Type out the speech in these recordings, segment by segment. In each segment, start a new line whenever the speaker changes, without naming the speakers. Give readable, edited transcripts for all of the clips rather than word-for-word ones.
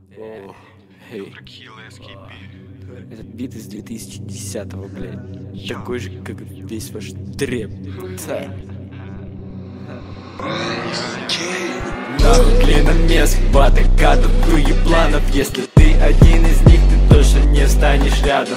О, эй. Это бит из 2010-го, блядь. Такой же, как весь ваш трэп. Нахуй клиномес, батака, тату ебланов. Если ты один из них, ты точно не встанешь рядом.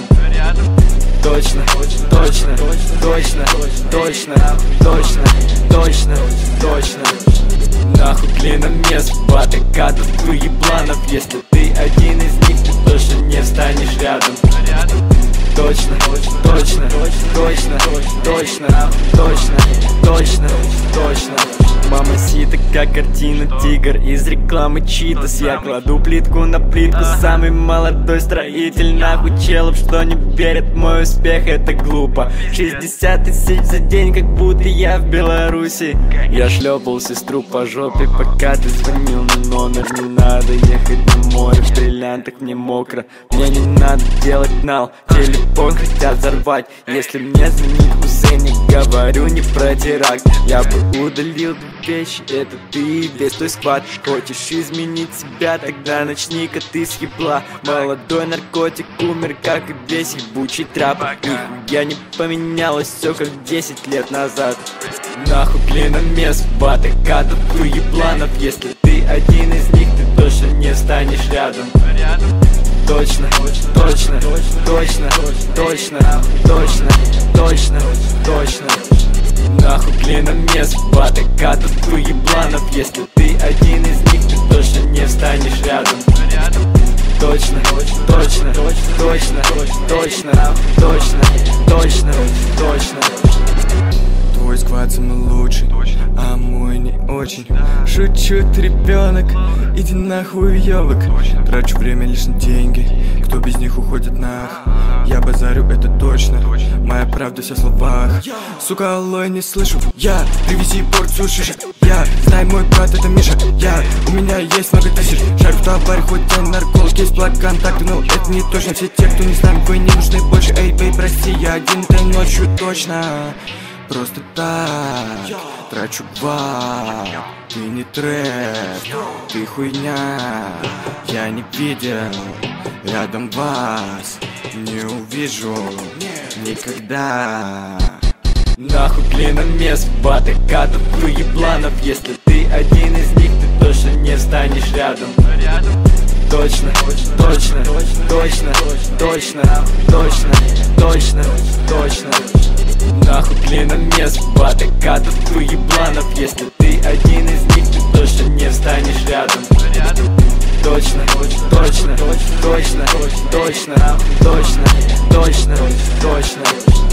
Точно, точно, точно, точно, точно, точно, точно. Нахуй клиномес, батака, тату ебланов. Если ты один из них, ты точно не встанешь рядом. Точно, точно, точно, точно, точно, точно, точно. Мамасита, как картина, тигр из рекламы Читос. Я кладу плитку на плитку, самый молодой строитель. Нахуй челов, что не верят в мой успех, это глупо. 60 тысяч за день, как будто я в Беларуси. Я шлепал сестру по жопе, пока ты звонил на номер. Не надо ехать на море, в бриллиантах мне мокро. Мне не надо делать нал, телефон хотят взорвать. Если мне звонит Хусейн, я говорю не про теракт. Я бы удалил вещи, это ты и весь твой сквад. Хочешь изменить себя, тогда начни-ка ты с ебла. Молодой наркотик умер, как и весь ебучий трап. Нихуя не поменялось, все как 10 лет назад. Нахуй клиномес, батака, тату ебланов. Если ты один из них, ты точно не встанешь рядом. Точно, точно, точно, точно, точно, точно, точно. Нахуй клиномес, батака, тату ебланов. Если ты один из них, ты точно не встанешь рядом. Точно, точно, точно, точно, точно, точно, точно.
Твой сквад самый лучший, а мой не очень. Шучу, ты ребенок, иди нахуй, ёбок. Трачу время лишь на деньги, кто без них уходит нах. Я базарю, это точно, моя правда вся в словах. Сука, алло, не слышу, я, привези порцию шишек. Я, знай, мой брат, это Миша. У меня есть много тысяч. Шарю в товаре, хоть я нарколог, есть благ контакты, но это не точно. Все те, кто не с нами, вы не нужны больше. Эй, бей, прости, я один этой ночью точно. Просто так, трачу баб. Ты не трэп, ты хуйня. Я не видел рядом вас, не увижу никогда.
Нахуй клиномес, батака, тату ебланов. Если ты один из них, ты точно не встанешь рядом. Точно, точно, точно, точно, точно, точно, точно. Нахуй клиномес, батака, тату ебланов. Если ты один из них, ты точно не встанешь рядом. Точно, точно, точно, точно, точно, точно, точно.